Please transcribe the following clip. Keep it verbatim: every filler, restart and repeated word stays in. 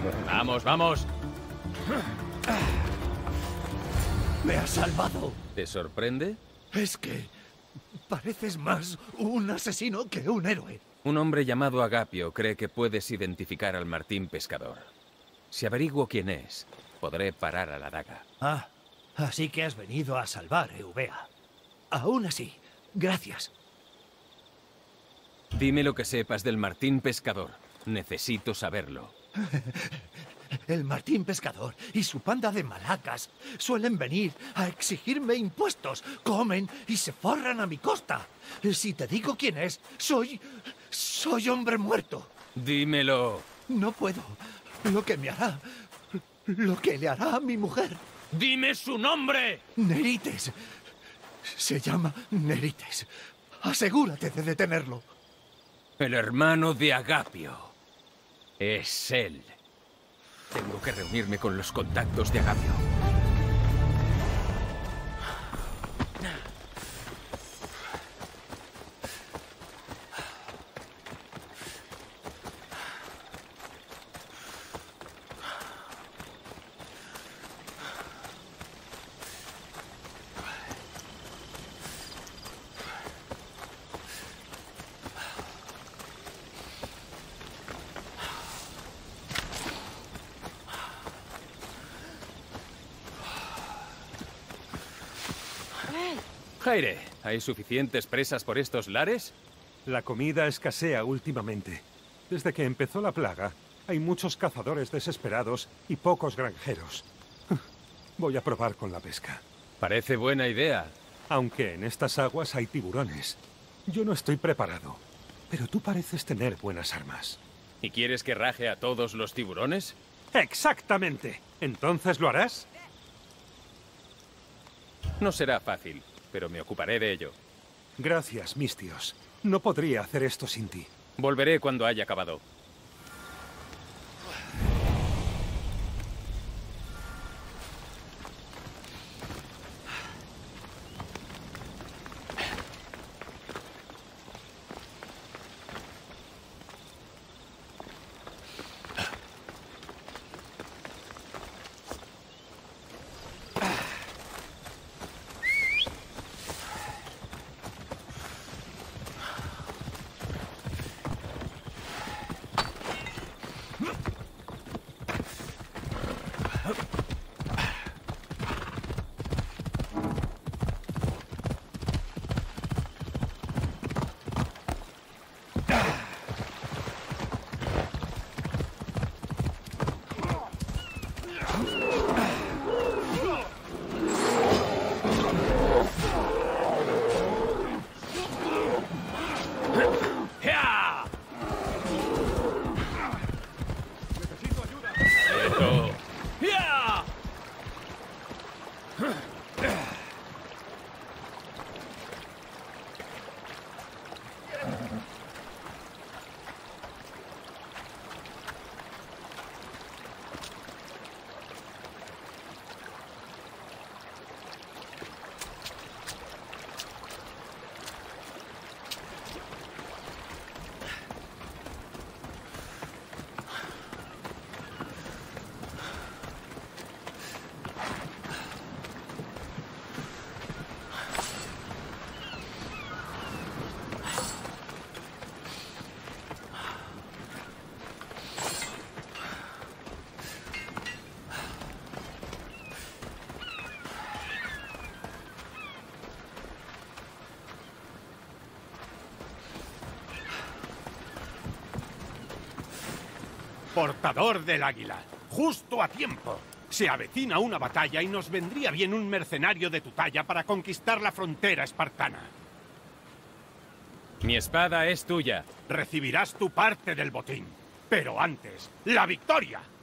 Vamos, vamos. Me has salvado. ¿Te sorprende? Es que pareces más un asesino que un héroe. Un hombre llamado Agapio cree que puedes identificar al Martín Pescador. Si averiguo quién es, podré parar a la daga. Ah, así que has venido a salvar a Eubea. Aún así, gracias. Dime lo que sepas del Martín Pescador. Necesito saberlo. El Martín Pescador y su panda de malacas suelen venir a exigirme impuestos. Comen y se forran a mi costa. Si te digo quién es, soy... soy hombre muerto. Dímelo. No puedo. Lo que me hará... lo que le hará a mi mujer. ¡Dime su nombre! Nerites. Se llama Nerites. Asegúrate de detenerlo. El hermano de Agapio. Es él. Tengo que reunirme con los contactos de Agapio. Jaire, ¿hay suficientes presas por estos lares? La comida escasea últimamente. Desde que empezó la plaga, hay muchos cazadores desesperados y pocos granjeros. Voy a probar con la pesca. Parece buena idea. Aunque en estas aguas hay tiburones. Yo no estoy preparado, pero tú pareces tener buenas armas. ¿Y quieres que raje a todos los tiburones? ¡Exactamente! ¿Entonces lo harás? No será fácil, pero me ocuparé de ello. Gracias, mis tíos. No podría hacer esto sin ti. Volveré cuando haya acabado. Portador del águila, justo a tiempo. Se avecina una batalla y nos vendría bien un mercenario de tu talla para conquistar la frontera espartana. Mi espada es tuya. Recibirás tu parte del botín. Pero antes, ¡la victoria!